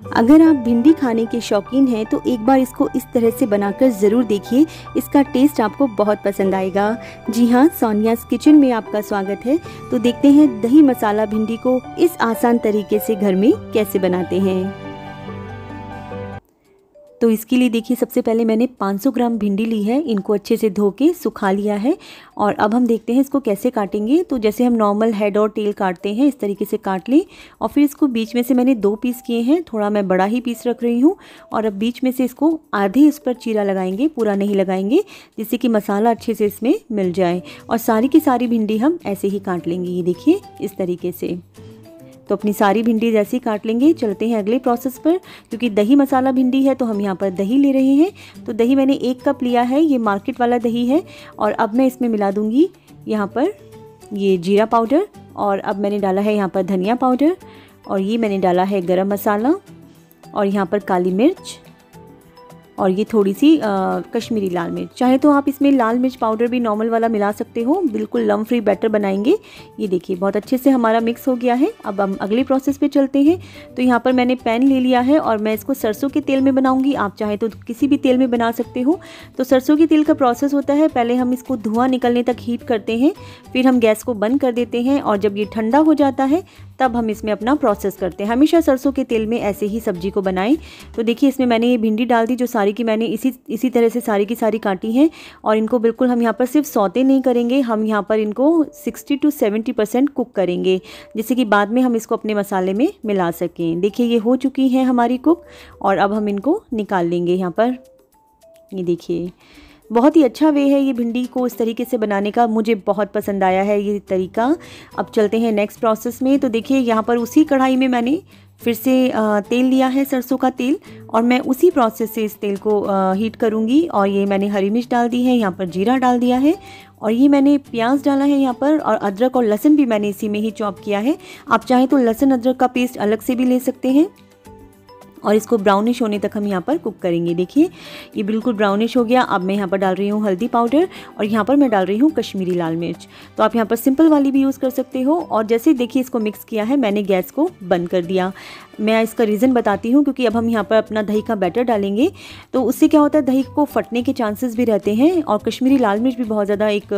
अगर आप भिंडी खाने के शौकीन हैं तो एक बार इसको इस तरह से बनाकर ज़रूर देखिए, इसका टेस्ट आपको बहुत पसंद आएगा। जी हाँ, सोनियाज़ किचन में आपका स्वागत है। तो देखते हैं दही मसाला भिंडी को इस आसान तरीके से घर में कैसे बनाते हैं। तो इसके लिए देखिए, सबसे पहले मैंने 500 ग्राम भिंडी ली है। इनको अच्छे से धो के सुखा लिया है और अब हम देखते हैं इसको कैसे काटेंगे। तो जैसे हम नॉर्मल हेड और टेल काटते हैं, इस तरीके से काट लें और फिर इसको बीच में से मैंने 2 पीस किए हैं। थोड़ा मैं बड़ा ही पीस रख रही हूँ और अब बीच में से इसको आधे इस पर चीरा लगाएंगे, पूरा नहीं लगाएंगे, जिससे कि मसाला अच्छे से इसमें मिल जाए। और सारी की सारी भिंडी हम ऐसे ही काट लेंगे, ये देखिए इस तरीके से। तो अपनी सारी भिंडी जैसे ही काट लेंगे। चलते हैं अगले प्रोसेस पर, क्योंकि दही मसाला भिंडी है तो हम यहाँ पर दही ले रहे हैं। तो दही मैंने 1 कप लिया है, ये मार्केट वाला दही है। और अब मैं इसमें मिला दूँगी यहाँ पर ये जीरा पाउडर, और अब मैंने डाला है यहाँ पर धनिया पाउडर, और ये मैंने डाला है गरम मसाला, और यहाँ पर काली मिर्च, और ये थोड़ी सी कश्मीरी लाल मिर्च। चाहे तो आप इसमें लाल मिर्च पाउडर भी नॉर्मल वाला मिला सकते हो। बिल्कुल लम फ्री बैटर बनाएंगे। ये देखिए बहुत अच्छे से हमारा मिक्स हो गया है। अब हम अगले प्रोसेस पे चलते हैं। तो यहाँ पर मैंने पैन ले लिया है और मैं इसको सरसों के तेल में बनाऊंगी। आप चाहे तो किसी भी तेल में बना सकते हो। तो सरसों के तेल का प्रोसेस होता है, पहले हम इसको धुआं निकलने तक हीट करते हैं, फिर हम गैस को बंद कर देते हैं और जब ये ठंडा हो जाता है तब हम इसमें अपना प्रोसेस करते हैं। हमेशा सरसों के तेल में ऐसे ही सब्जी को बनाएं। तो देखिए इसमें मैंने ये भिंडी डाल दी, जो सारी की मैंने इसी तरह से सारी की सारी काटी हैं। और इनको बिल्कुल हम यहाँ पर सिर्फ सौते नहीं करेंगे, हम यहाँ पर इनको 60 to 70% कुक करेंगे, जिससे कि बाद में हम इसको अपने मसाले में मिला सकें। देखिए ये हो चुकी हैं हमारी कुक और अब हम इनको निकाल लेंगे यहाँ पर। ये देखिए बहुत ही अच्छा वे है ये भिंडी को इस तरीके से बनाने का, मुझे बहुत पसंद आया है ये तरीका। अब चलते हैं नेक्स्ट प्रोसेस में। तो देखिए यहाँ पर उसी कढ़ाई में मैंने फिर से तेल लिया है, सरसों का तेल, और मैं उसी प्रोसेस से इस तेल को हीट करूँगी। और ये मैंने हरी मिर्च डाल दी है, यहाँ पर जीरा डाल दिया है, और ये मैंने प्याज डाला है यहाँ पर, और अदरक और लहसुन भी मैंने इसी में ही चॉप किया है। आप चाहें तो लहसुन अदरक का पेस्ट अलग से भी ले सकते हैं। और इसको ब्राउनिश होने तक हम यहाँ पर कुक करेंगे। देखिए ये बिल्कुल ब्राउनिश हो गया। अब मैं यहाँ पर डाल रही हूँ हल्दी पाउडर, और यहाँ पर मैं डाल रही हूँ कश्मीरी लाल मिर्च। तो आप यहाँ पर सिंपल वाली भी यूज़ कर सकते हो। और जैसे देखिए इसको मिक्स किया है, मैंने गैस को बंद कर दिया। मैं इसका रीज़न बताती हूँ, क्योंकि अब हम यहाँ पर अपना दही का बैटर डालेंगे तो उससे क्या होता है, दही को फटने के चांसेस भी रहते हैं। और कश्मीरी लाल मिर्च भी बहुत ज़्यादा एक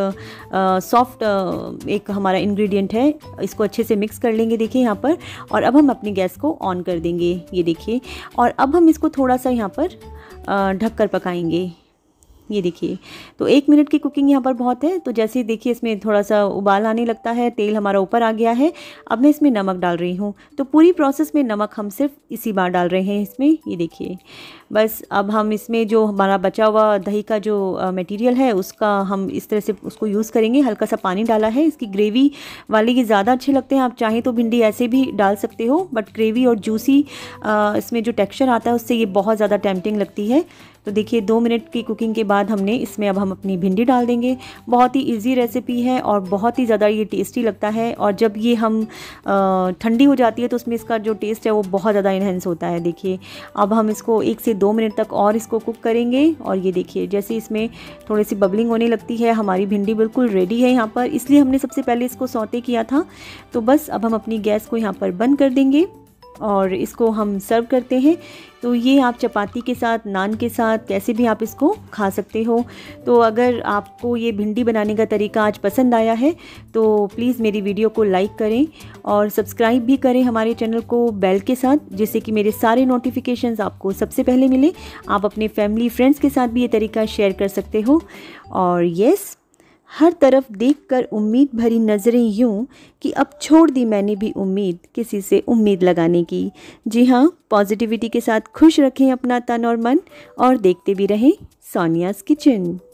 सॉफ्ट एक हमारा इंग्रेडिएंट है। इसको अच्छे से मिक्स कर लेंगे देखिए यहाँ पर। और अब हम अपनी गैस को ऑन कर देंगे, ये देखिए। और अब हम इसको थोड़ा सा यहाँ पर ढक कर पकाएंगे। ये देखिए तो 1 मिनट की कुकिंग यहाँ पर बहुत है। तो जैसे ही देखिए इसमें थोड़ा सा उबाल आने लगता है, तेल हमारा ऊपर आ गया है। अब मैं इसमें नमक डाल रही हूँ। तो पूरी प्रोसेस में नमक हम सिर्फ इसी बार डाल रहे हैं इसमें, ये देखिए बस। अब हम इसमें जो हमारा बचा हुआ दही का जो मटेरियल है उसका हम इस तरह से उसको यूज़ करेंगे। हल्का सा पानी डाला है, इसकी ग्रेवी वाले के ज़्यादा अच्छे लगते हैं। आप चाहें तो भिंडी ऐसे भी डाल सकते हो, बट ग्रेवी और जूसी इसमें जो टेक्स्चर आता है उससे ये बहुत ज़्यादा टेम्पटिंग लगती है। तो देखिए 2 मिनट की कुकिंग के बाद हमने इसमें अब हम अपनी भिंडी डाल देंगे। बहुत ही इजी रेसिपी है और बहुत ही ज़्यादा ये टेस्टी लगता है। और जब ये हम ठंडी हो जाती है तो उसमें इसका जो टेस्ट है वो बहुत ज़्यादा इन्हेंस होता है। देखिए अब हम इसको 1 से 2 मिनट तक और इसको कुक करेंगे। और ये देखिए जैसे इसमें थोड़ी सी बबलिंग होने लगती है, हमारी भिंडी बिल्कुल रेडी है यहाँ पर। इसलिए हमने सबसे पहले इसको सौते किया था। तो बस अब हम अपनी गैस को यहाँ पर बंद कर देंगे और इसको हम सर्व करते हैं। तो ये आप चपाती के साथ, नान के साथ, कैसे भी आप इसको खा सकते हो। तो अगर आपको ये भिंडी बनाने का तरीका आज पसंद आया है तो प्लीज़ मेरी वीडियो को लाइक करें और सब्सक्राइब भी करें हमारे चैनल को बेल के साथ, जिससे कि मेरे सारे नोटिफिकेशंस आपको सबसे पहले मिले। आप अपने फैमिली फ्रेंड्स के साथ भी ये तरीका शेयर कर सकते हो। और यस, हर तरफ देखकर उम्मीद भरी नज़रें यूं कि अब छोड़ दी मैंने भी उम्मीद किसी से उम्मीद लगाने की। जी हाँ, पॉजिटिविटी के साथ खुश रखें अपना तन और मन, और देखते भी रहें सोनियाज़ किचन।